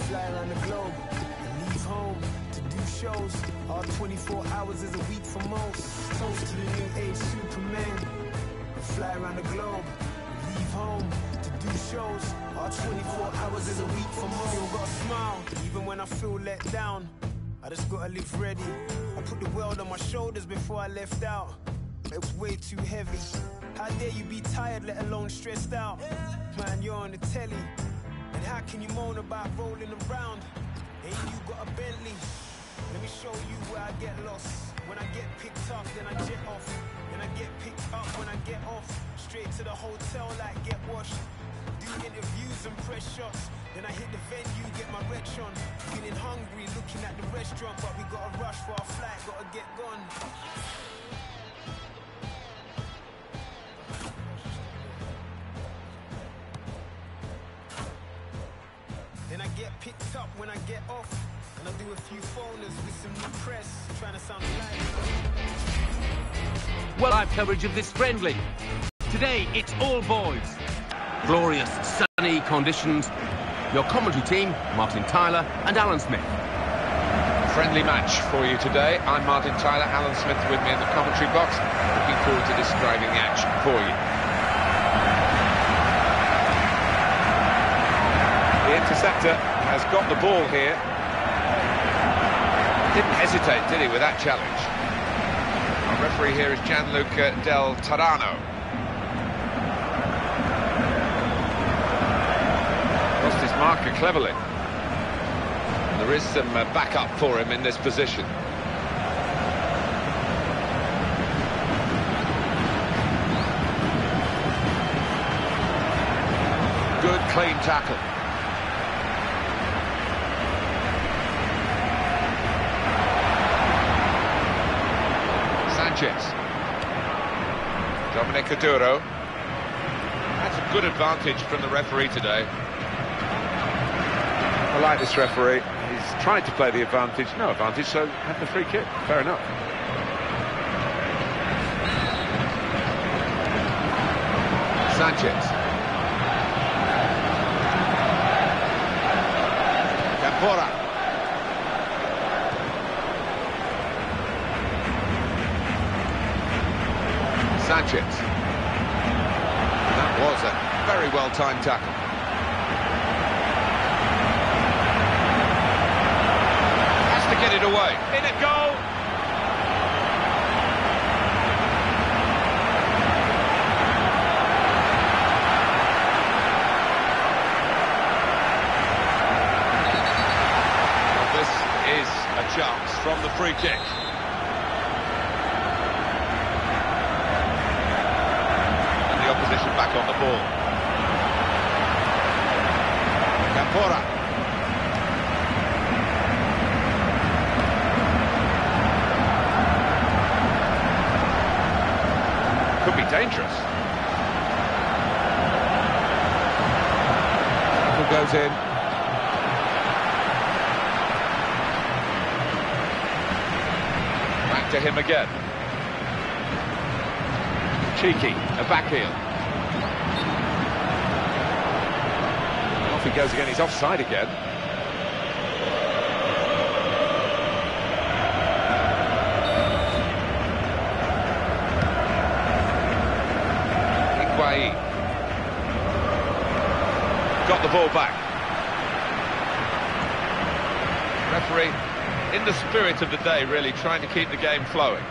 fly around the globe and leave home to do shows. Our 24 hours is a week for most. Toast to the new age Superman. And fly around the globe and leave home to do shows. Our 24 hours is a week for most. Still got a smile, even when I feel let down. I just gotta live ready. I put the world on my shoulders before I left out. It was way too heavy. How dare you be tired, let alone stressed out? Man, you're on the telly. And how can you moan about rolling around? Ain't you got a Bentley? Let me show you where I get lost. When I get picked up, then I jet off. Then I get picked up when I get off. Straight to the hotel like get washed. Do interviews and press shots. Then I hit the venue, get my wretch on. Feeling hungry, looking at the restaurant. But we gotta rush for our flight, gotta get gone. Then I get picked up when I get off. And I do a few phoners with some new press, trying to sound live. Well, live coverage of this friendly. Today, it's all boys. Glorious, sunny conditions. Your commentary team, Martin Tyler and Alan Smith. Friendly match for you today. I'm Martin Tyler, Alan Smith with me in the commentary box. Looking forward to describing the action for you. The interceptor has got the ball here. Didn't hesitate, did he, with that challenge? Our referee here is Gianluca Del Tarano. Lost his marker cleverly. And there is some backup for him in this position. Good, clean tackle. Dominic Aduro. That's a good advantage from the referee today. I like this referee. He's trying to play the advantage. No advantage, so have the free kick. Fair enough. Sanchez. Campora. Sanchez. That was a very well-timed tackle. Has to get it away. In it goal. Well, this is a chance from the free kick. Opposition back on the ball. Campora. Could be dangerous. Tackle goes in. Back to him again. Cheeky, a back heel. Off he goes again, he's offside again. Higuain. Got the ball back. Referee, in the spirit of the day, really trying to keep the game flowing.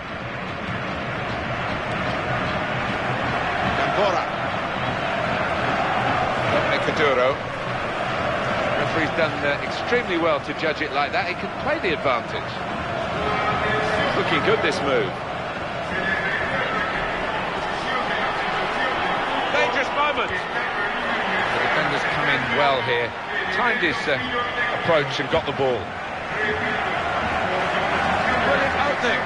Dominic Aduro. Referee's done extremely well to judge it like that. He can play the advantage. Looking good, this move. Dangerous moment. The defender's come in well here. Timed his approach and got the ball. Brilliant opening.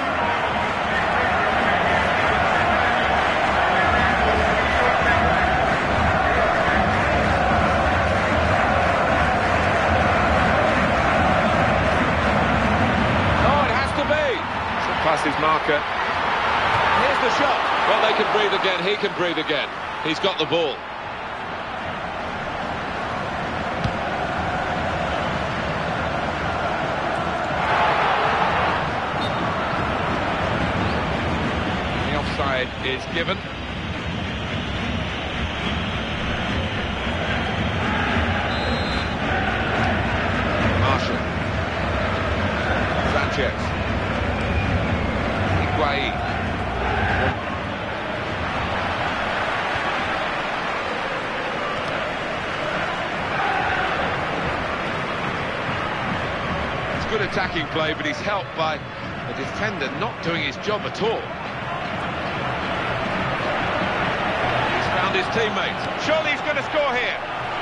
Past his marker. Here's the shot. Well, they can breathe again. He can breathe again. He's got the ball. offside is given. Marshall. Sanchez. Higuain. It's good attacking play, but he's helped by the defender not doing his job at all. He's found his teammates. Surely he's going to score here.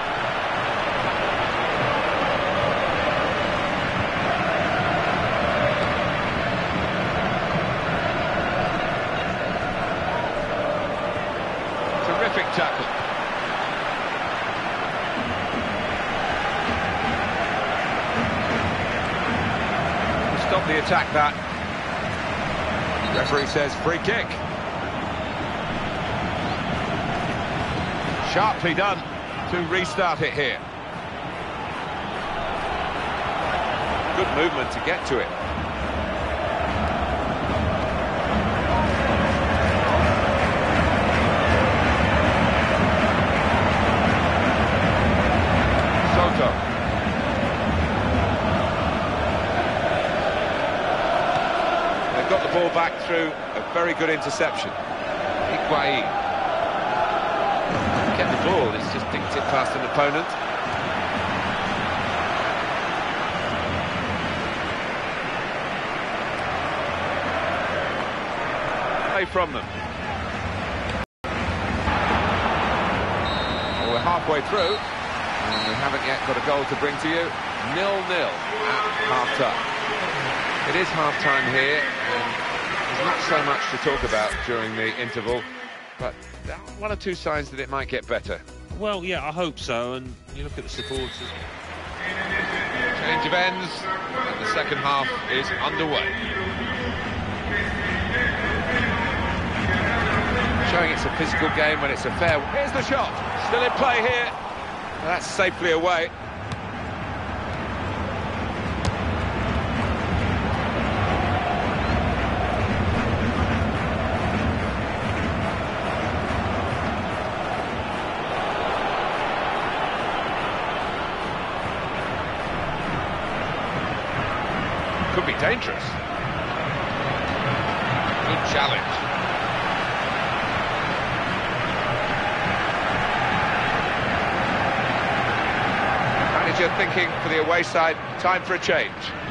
Terrific tackle. Stop the attack, that. Referee says free kick. Sharply done to restart it here. Good movement to get to it. Soto. Got the ball back through a very good interception. Higuain. Get the ball, it's just dinked it past an opponent. Away from them. Well, we're halfway through, and we haven't yet got a goal to bring to you. 0-0 at half-time. It is half-time here, and there's not so much to talk about during the interval, but there are one or two signs that it might get better. Well, yeah, I hope so, and you look at the supporters. Change of ends, and the second half is underway. Showing it's a physical game when it's a fair... Here's the shot, still in play here. That's safely away. Could be dangerous. Good challenge. Manager thinking for the away side, time for a change.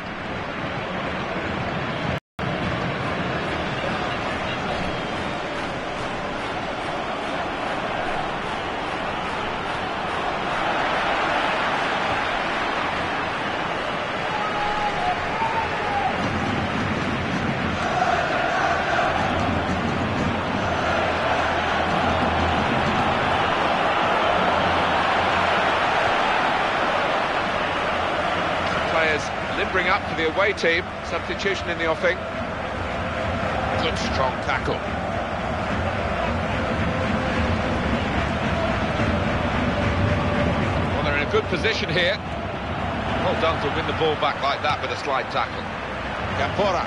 Limbering up for the away team. Substitution in the offing. Good strong tackle. Well, they're in a good position here. Well done to win the ball back like that with a slide tackle. Campora.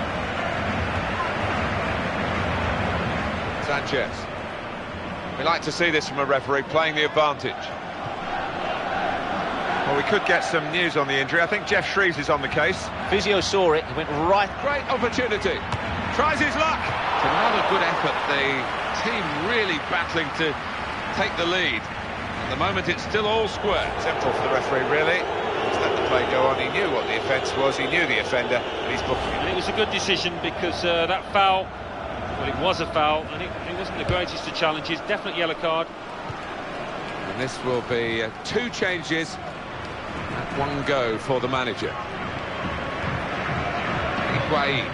Sanchez. We like to see this from a referee, playing the advantage. Well, we could get some news on the injury. I think Geoff Shreeves is on the case. Physio saw it, he went right. Great opportunity. Tries his luck. It's another good effort. The team really battling to take the lead. At the moment, it's still all square. Simple for the referee, really. Just let the play go on. He knew what the offence was. He knew the offender, and he's booking it. And it was a good decision because that foul, well, it was a foul, and it wasn't the greatest of challenges. Definite yellow card. And this will be two changes. One go for the manager. Higuain.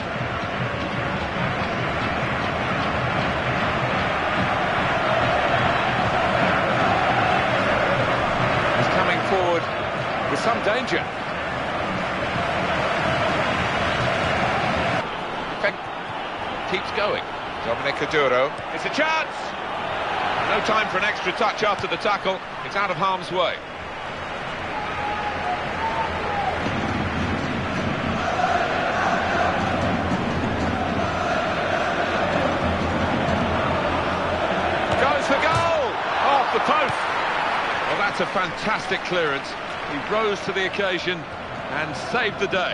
He's coming forward with some danger. Keeps going. Dominic Oduro. It's a chance! No time for an extra touch after the tackle. It's out of harm's way. That's a fantastic clearance. He rose to the occasion and saved the day.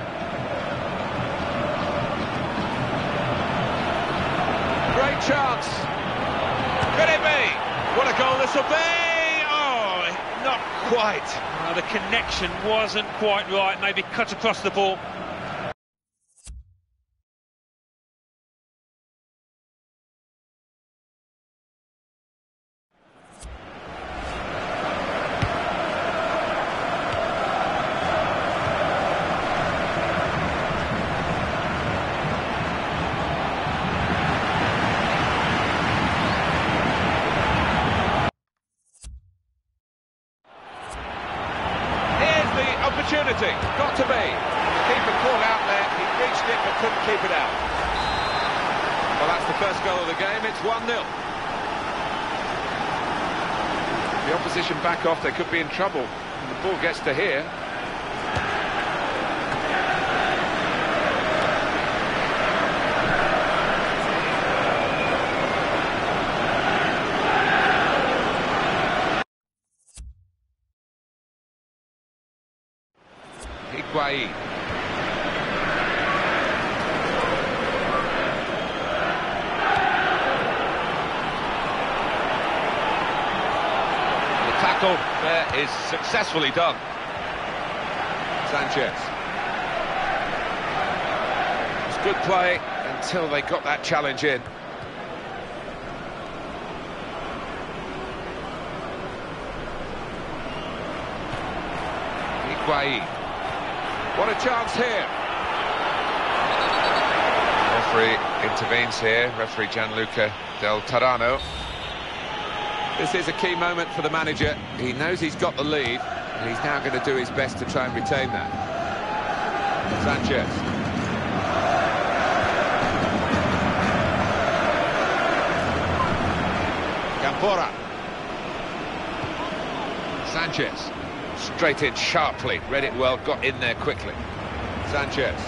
Great chance. Could it be? What a goal this will be! Oh, not quite. The connection wasn't quite right, maybe cut across the ball. Opportunity, got to be. The keeper caught out there, he reached it but couldn't keep it out. Well, that's the first goal of the game, it's 1-0. The opposition back off, they could be in trouble. And the ball gets to here. Higuain. The tackle there is successfully done. Sanchez. It's good play until they got that challenge in. Higuain. What a chance here. Referee intervenes here, referee Gianluca Del Tarano. This is a key moment for the manager. He knows he's got the lead, and he's now going to do his best to try and retain that. Sanchez. Campora. Sanchez. Straight in sharply, read it well, got in there quickly. Sanchez.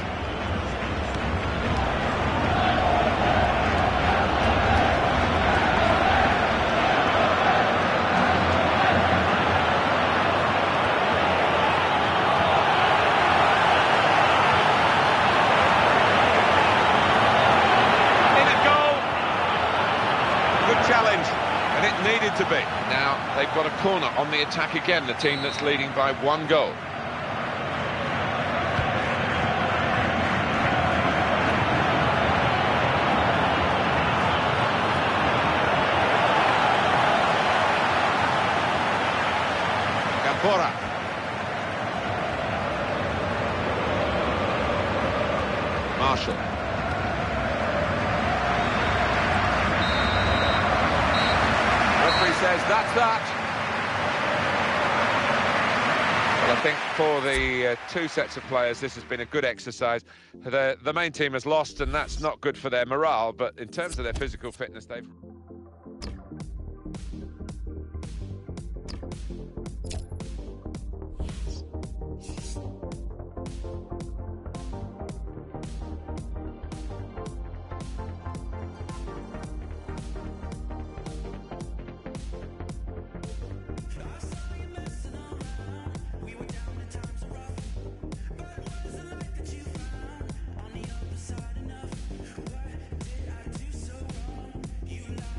In a goal. Good challenge. And it needed to be. Now they've got a corner on the attack again, the team that's leading by 1 goal. Campora. Marshall. Says that's that. Well, I think for the two sets of players, this has been a good exercise. The main team has lost, and that's not good for their morale, but in terms of their physical fitness, they've... You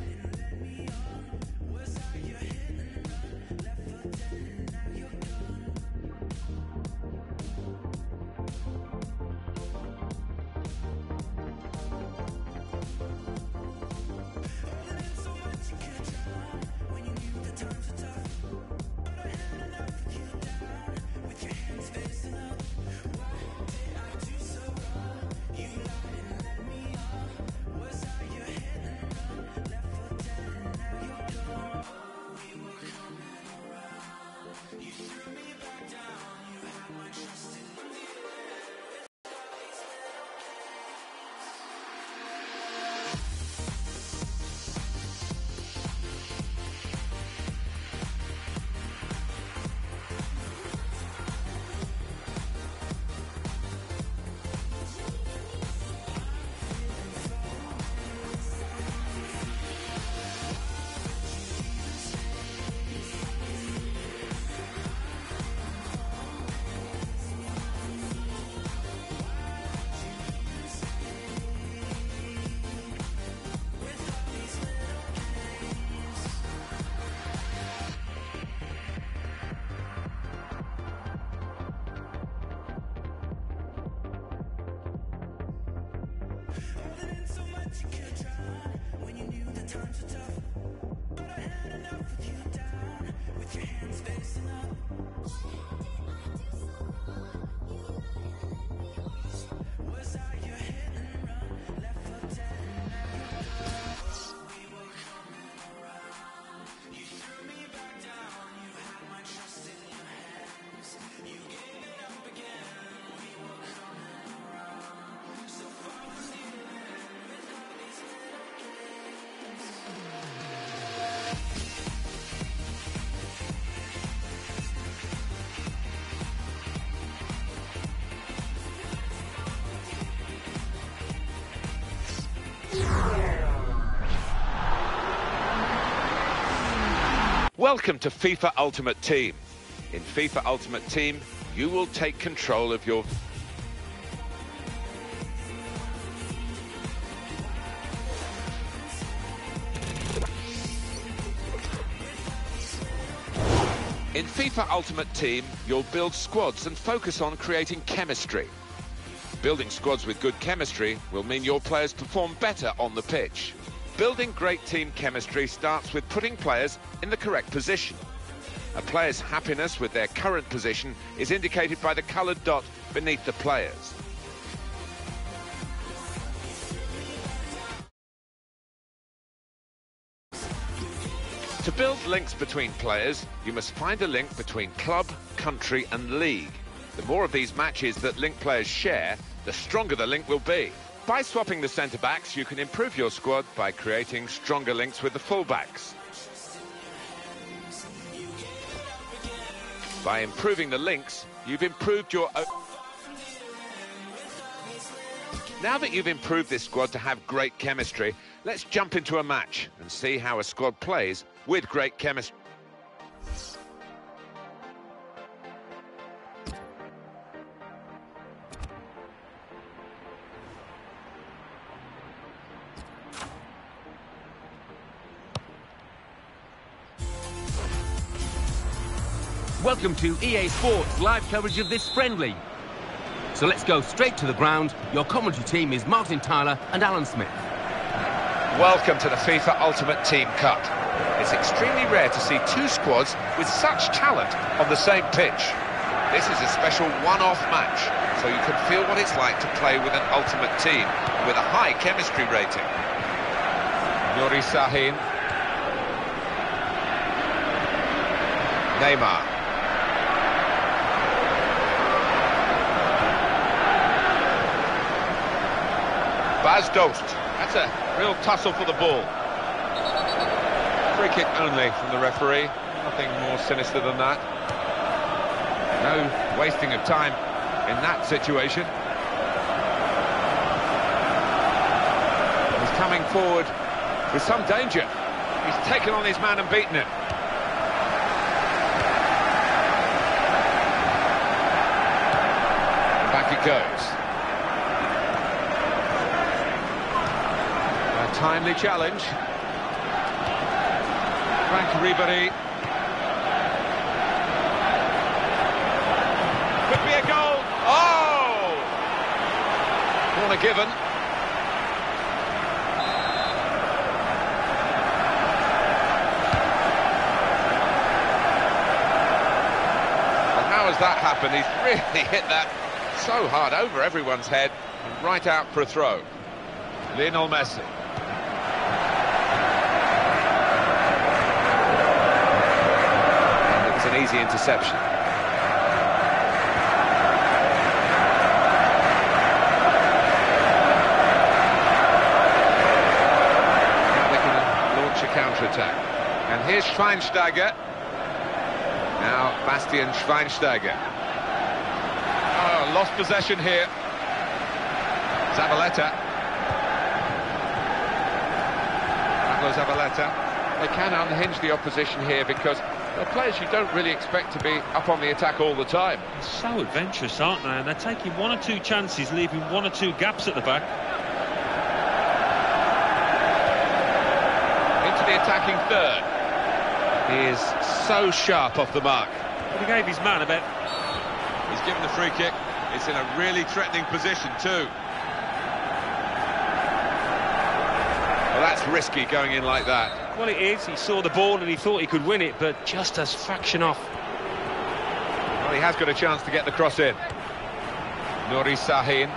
Welcome to FIFA Ultimate Team. In FIFA Ultimate Team, you will take control of your... In FIFA Ultimate Team, you'll build squads and focus on creating chemistry. Building squads with good chemistry will mean your players perform better on the pitch. Building great team chemistry starts with putting players in the correct position. A player's happiness with their current position is indicated by the coloured dot beneath the players. To build links between players, you must find a link between club, country and league. The more of these matches that link players share, the stronger the link will be. By swapping the centre-backs, you can improve your squad by creating stronger links with the full-backs. By improving the links, you've improved your own... Now that you've improved this squad to have great chemistry, let's jump into a match and see how a squad plays with great chemistry. Welcome to EA Sports live coverage of this friendly. So let's go straight to the ground. Your commentary team is Martin Tyler and Alan Smith. Welcome to the FIFA Ultimate Team Cup. It's extremely rare to see two squads with such talent on the same pitch. This is a special one-off match, so you can feel what it's like to play with an ultimate team with a high chemistry rating. Nuri Sahin. Neymar. Bas Dost. That's a real tussle for the ball. Free kick only from the referee. Nothing more sinister than that. No wasting of time in that situation. He's coming forward with some danger. He's taken on his man and beaten him. And back it goes. Timely challenge. Frank Ribéry. Could be a goal. Oh! Corner given. Well, how has that happened? He's really hit that so hard over everyone's head and right out for a throw. Lionel Messi. An easy interception. Now they can launch a counter-attack. And here's Schweinsteiger. Now Bastian Schweinsteiger. Oh, lost possession here. Zabaleta. Pablo Zabaleta. They can unhinge the opposition here because they're players you don't really expect to be up on the attack all the time. They're so adventurous, aren't they? And they're taking one or two chances, leaving one or two gaps at the back. Into the attacking third. He is so sharp off the mark. But he gave his man a bit. He's given the free kick. It's in a really threatening position too. That's risky going in like that. Well, it is. He saw the ball and he thought he could win it, but just a fraction off. Well, he has got a chance to get the cross in. Nuri Sahin.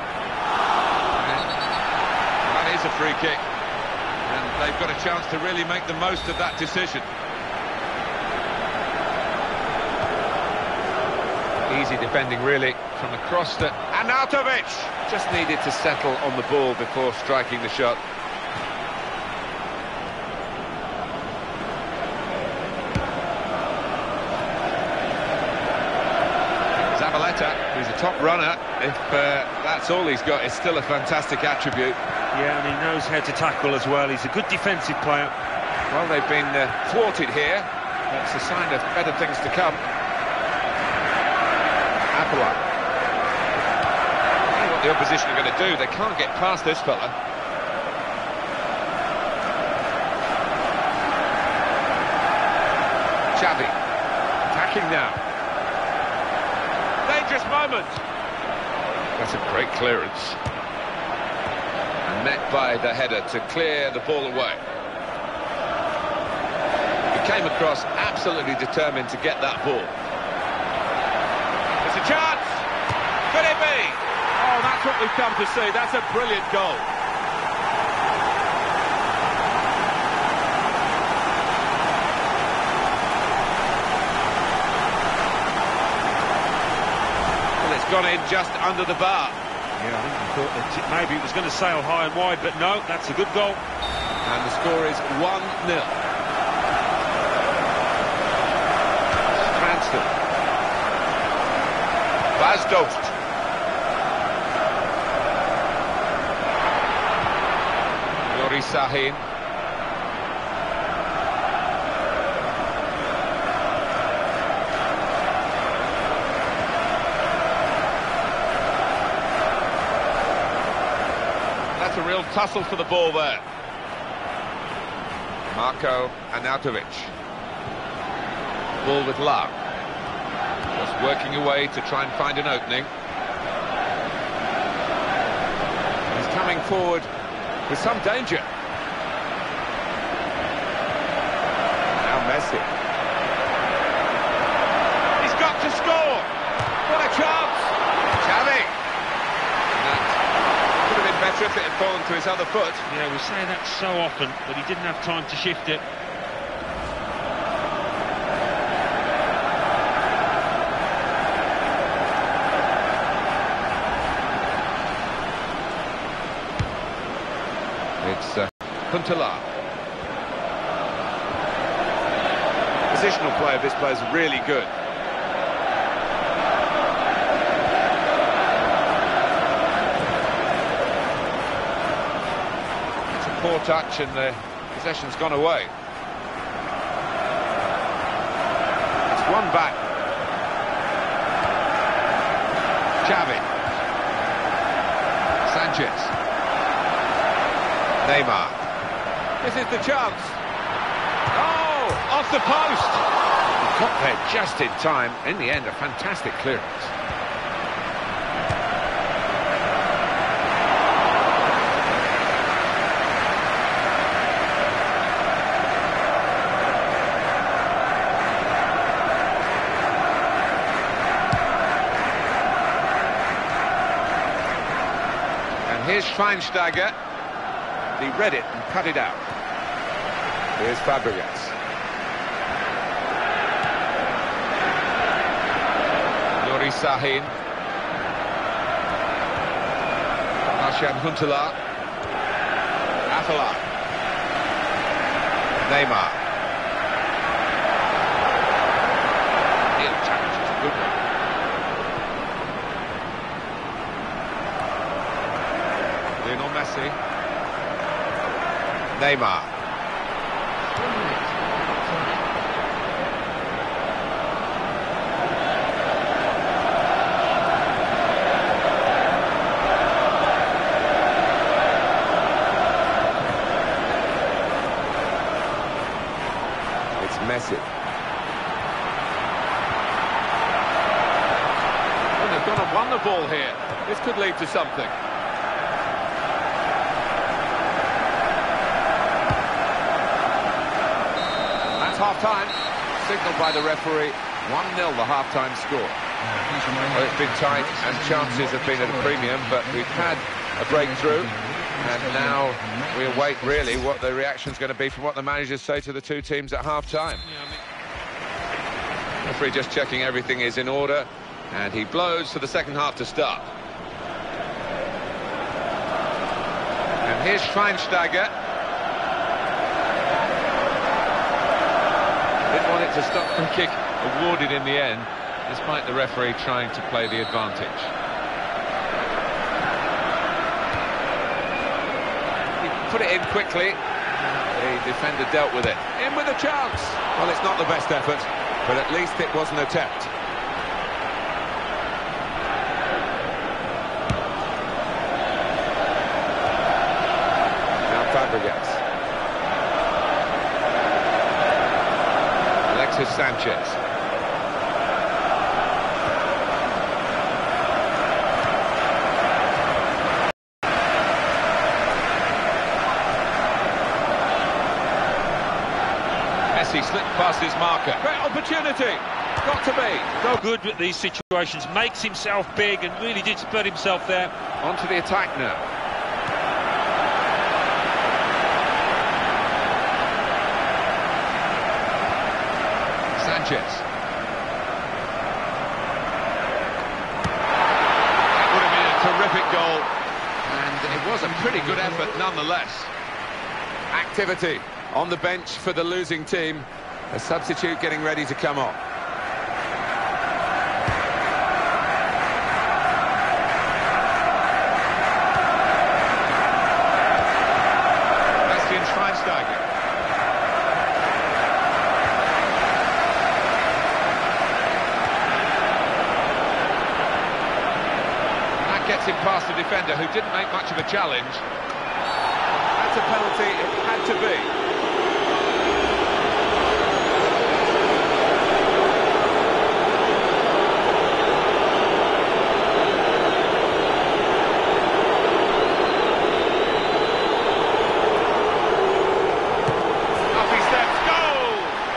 That is a free kick. And they've got a chance to really make the most of that decision. Easy defending, really, from the cross to Arnautovic. Just needed to settle on the ball before striking the shot. Zabaleta, who's a top runner, if that's all he's got, is still a fantastic attribute. Yeah, and he knows how to tackle as well. He's a good defensive player. Well, they've been thwarted here. That's a sign of better things to come. Apollon. What the opposition are going to do, they can't get past this fella. Xavi, attacking now. Dangerous moment. That's a great clearance. And met by the header to clear the ball away. He came across absolutely determined to get that ball. There's a chance! Could it be? Oh, that's what we've come to see. That's a brilliant goal. Well, it's gone in just under the bar. Yeah, I think he thought that maybe it was going to sail high and wide, but no, that's a good goal. And the score is 1-0. Cranston. Bas Dost. Nuri Sahin. That's a real tussle for the ball there. Marko Arnautovic. Ball with Lau. Just working away to try and find an opening. He's coming forward with some danger. Now Messi. He's got to score! What a chance! Xavi! That could have been better if it had fallen to his other foot. Yeah, we say that so often, but he didn't have time to shift it. It's Huntelaar. Positional play of this player is really good. It's a poor touch and the possession's gone away. It's one back. Xavi. Sanchez. Neymar. This is the chance. Oh, off the post. He got there just in time. In the end, a fantastic clearance. And here's Schweinsteiger. He read it and cut it out. Here's Fabregas. Nuri Sahin. Marcian Huntelaar. Apollon. Neymar. Neil challenge is a good one. Lionel Messi. Neymar. It's Messi. Well, they've gone and won the ball here. This could lead to something. half-time. Signalled by the referee. 1-0 the half-time score. Well, it's been tight and chances have been at a premium, but we've had a breakthrough, and now we await really what the reaction's going to be from what the managers say to the two teams at half-time. Referee just checking everything is in order, and he blows for the second half to start. And here's Schweinsteiger. Didn't want it to stop. The kick awarded in the end, despite the referee trying to play the advantage. He put it in quickly. The defender dealt with it. In with a chance. Well, it's not the best effort, but at least it was an attempt. Now Fabregas. Alexis Sanchez. Messi slipped past his marker. Great opportunity. Got to be. So good at these situations. Makes himself big and really did spread himself there. Onto the attack now. Sanchez. That would have been a terrific goal, and it was a pretty good effort nonetheless. Activity on the bench for the losing team. A substitute getting ready to come on. Bastian Schweinsteiger. Gets him past the defender, who didn't make much of a challenge. That's a penalty, it had to be. Up he steps, goal!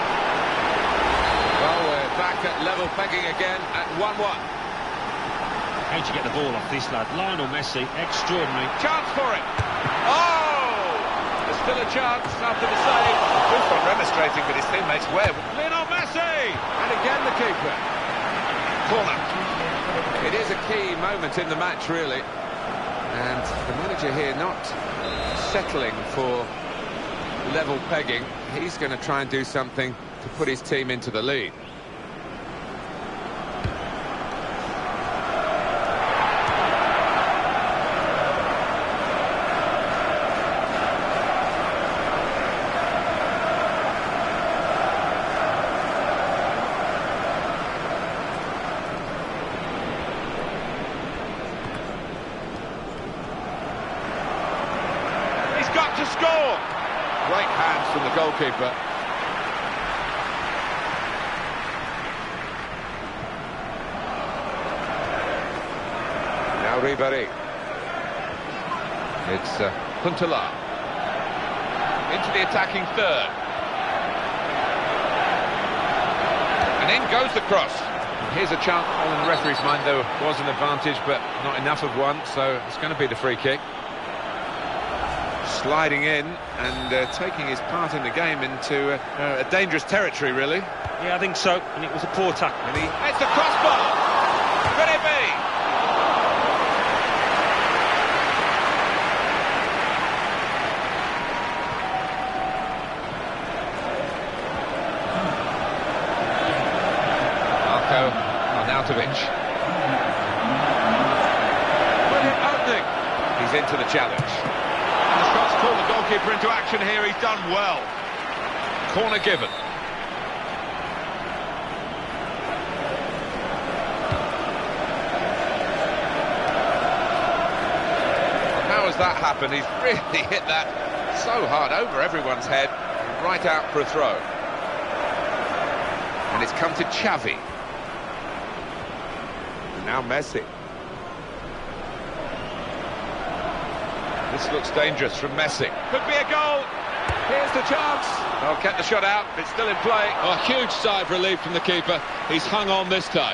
Well, we're back at level pegging again at 1-1. How'd you get the ball off this lad? Lionel Messi, extraordinary. Chance for it. Oh! There's still a chance after the save. Buffon remonstrating with his teammates. Where? Lionel Messi! And again the keeper. Corner. It is a key moment in the match, really. And the manager here not settling for level pegging. He's going to try and do something to put his team into the lead. Got to score! Great hands from the goalkeeper. Now Ribéry. It's Huntelaar. Into the attacking third. And in goes the cross. Here's a chance. All in the referee's mind, there was an advantage, but not enough of one, so it's going to be the free kick. Sliding in and taking his part in the game into a dangerous territory, really. Yeah, I think so, and it was a poor tackle. And it's the crossbar! Could it be? Marko Arnautovic. Brilliant opening. He's into the challenge. And the shot's called the goalkeeper into action here. He's done well. Corner given. Well, how has that happened? He's really hit that so hard over everyone's head, right out for a throw. And it's come to Xavi. And now Messi. This looks dangerous from Messi. Could be a goal. Here's the chance. Oh, kept the shot out. It's still in play. A huge sigh of relief from the keeper. He's hung on this time.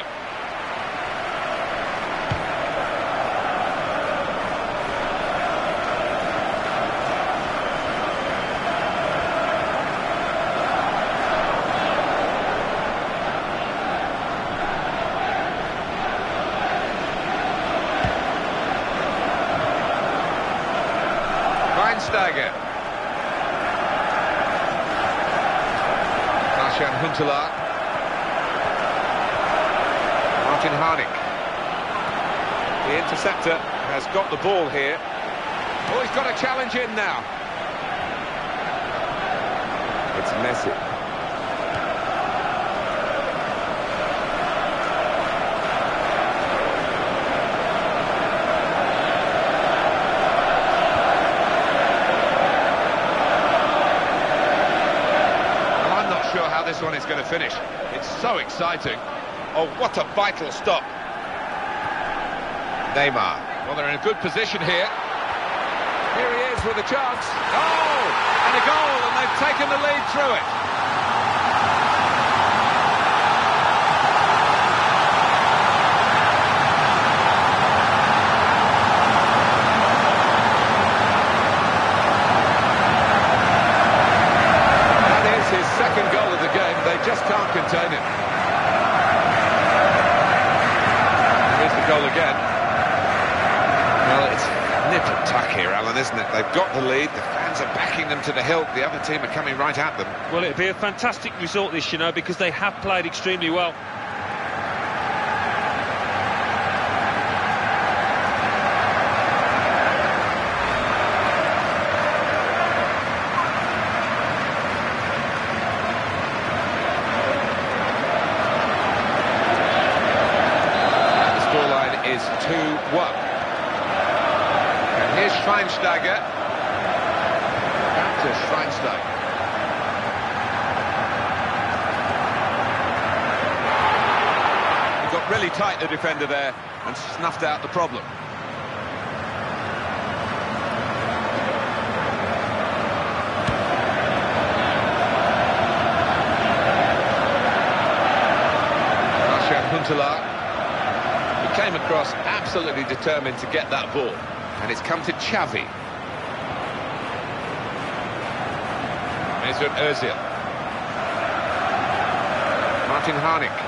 Schweinsteiger. Martin Huntelaar. Martin Harnik. The interceptor has got the ball here. Oh, he's got a challenge in now. It's Messi. How this one is going to finish. It's so exciting. Oh, what a vital stop. Neymar. Well, they're in a good position here. Here he is with a chance. Oh, and a goal, and they've taken the lead through it. His second goal of the game, they just can't contain him. Here's the goal again. Well, it's nip and tuck here, Alan, isn't it? They've got the lead, the fans are backing them to the hilt, the other team are coming right at them. Well, it'd be a fantastic result this, you know, because they have played extremely well. Is 2-1. And here's Schweinsteiger. Back to Schweinsteiger. He got really tight, the defender there, and snuffed out the problem. Martin Huntelaar. Came across absolutely determined to get that ball, and it's come to Xavi. Mesut Ozil. Martin Harnik.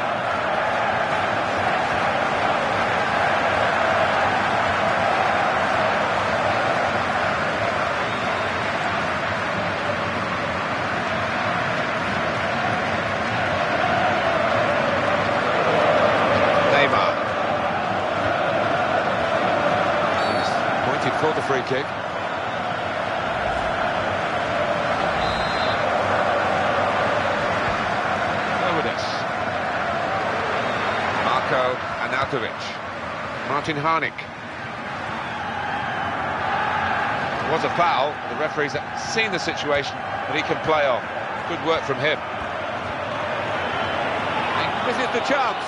For the free kick. Lourdes. Marko Arnautovic. Martin Harnik. It was a foul. The referee's seen the situation, but he can play on. Good work from him. This is the chance.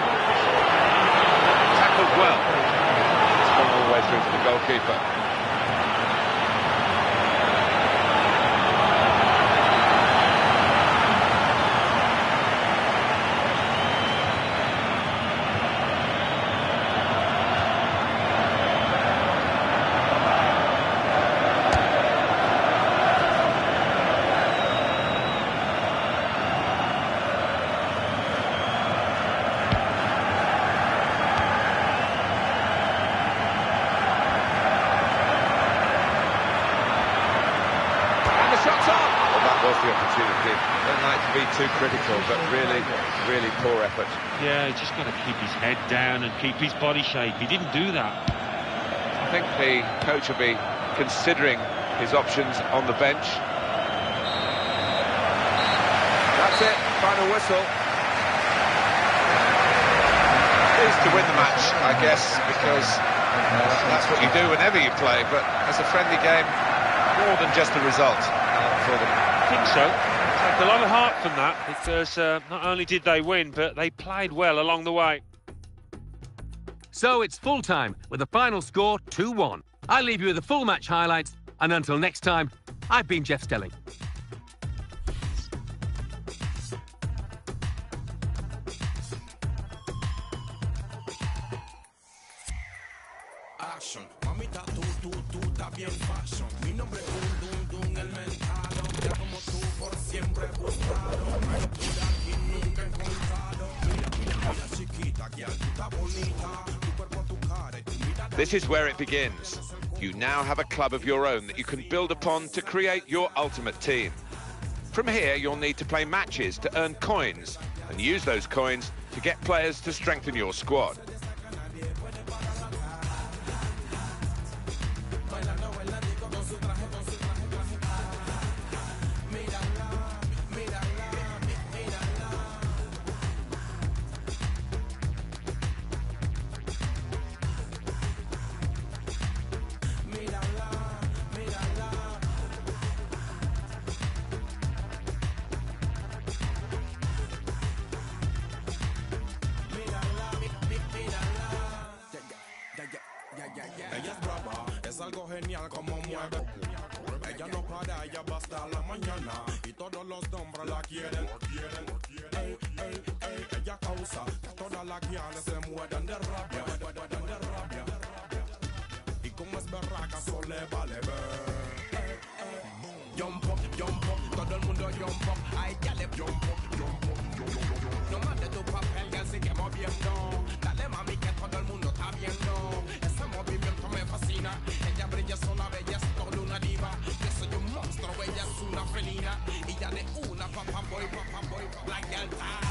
Tackled well. All the way through to the goalkeeper. The opportunity. Don't like to be too critical, but really poor effort. Yeah, he's just got to keep his head down and keep his body shape. He didn't do that. I think the coach will be considering his options on the bench. That's it, final whistle. Pleased to win the match, I guess, because that's what you do whenever you play, but as a friendly game, more than just a result for them. I think so. Take a lot of heart from that, because not only did they win, but they played well along the way. So it's full time with the final score 2-1. I'll leave you with the full match highlights, and until next time, I've been Jeff Stelling. Action, mamita, tú estás bien fashion. Mi nombre es Dun, el mentado. Ya como tú por siempre buscado. No hay cura aquí nunca encontrado. Mira, chiquita, que tú estás bonita. Tu cuerpo, tu cara, tu mirada. This is where it begins. You now have a club of your own that you can build upon to create your ultimate team. From here, you'll need to play matches to earn coins and use those coins to get players to strengthen your squad. Ella es brava, es algo genial como mueve. Ella no para, ella va hasta la mañana. Y todos los hombres la quieren. Ey, ey, ey, ella causa que todas las guianas se mueran de rabia. Y como es berraca, solo le vale ver. Jump up, todo el mundo jump up. Ay, ya le jump up. No mames tu papel, ya sigue moviendo. Dale mami que todo el mundo está viendo. Ese movimiento me fascina. Ella brilla, es una belleza, toda una diva. Yo soy un monstruo, ella es una felina. Y ya de una, papá boy, black girl time.